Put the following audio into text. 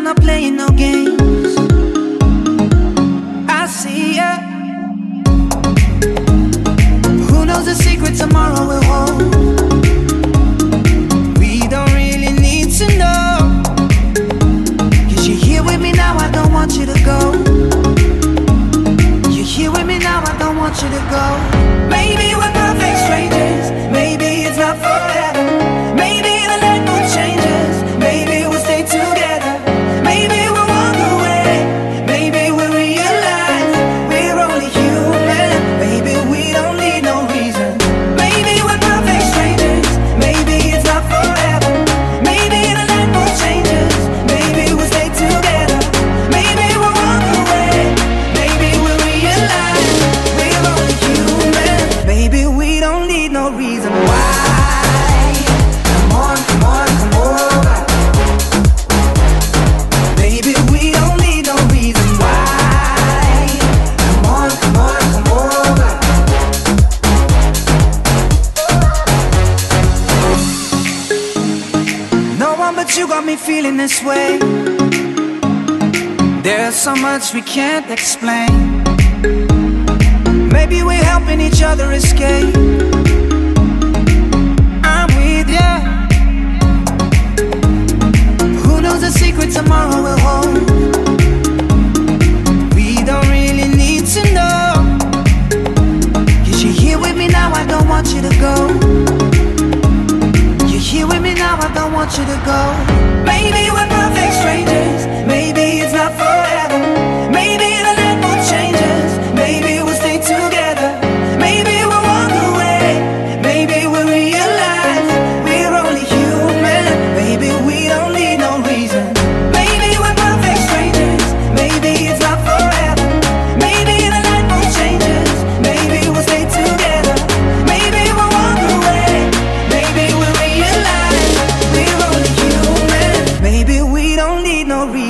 not playing no games. I see ya. Who knows the secret tomorrow will hold? We don't really need to know. 'Cause you're here with me now, I don't want you to go. You're here with me now, I don't want you to go. Maybe we're perfect strangers, maybe it's not forever. Maybe the night will change us, maybe we'll stay together. Maybe we'll walk away, maybe we'll realize we're only human. Maybe we don't need no reason. Maybe we're perfect strangers, maybe it's not forever. Maybe the night will change us, maybe we'll stay together. Maybe we'll walk away, maybe we'll realize we're only human. Maybe we don't need no reason why. Come on, come on, come over. Baby, we don't need no reason why. Come on, come on, come over. No one but you got me feeling this way. There's so much we can't explain. Maybe we're helping each other escape. I'm with ya. Who knows the secret tomorrow will hold? We don't really need to know. 'Cause you're here with me now, I don't want you to go. You're here with me now, I don't want you to go. Maybe we're perfect strangers, maybe it's not forever. Maybe the night will change us, maybe we'll stay together. Maybe we'll walk away, maybe we'll realize we're only human. Maybe we don't need no reason. Maybe we're perfect strangers, maybe it's not forever. Maybe the night will change us, maybe we'll stay together. Maybe we'll walk away, maybe we'll realize we're only human. Maybe we don't need no reason.